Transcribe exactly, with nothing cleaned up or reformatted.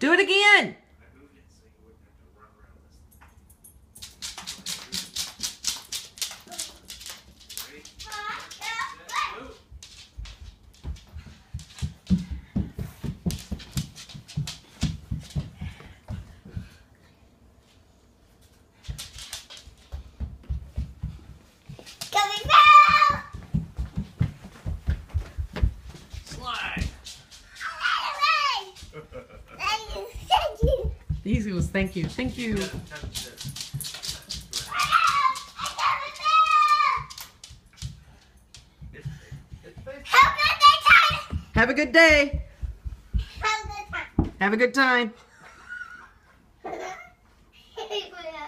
Do it again. Easy was thank you. Thank you. Have a good day. Have a good time.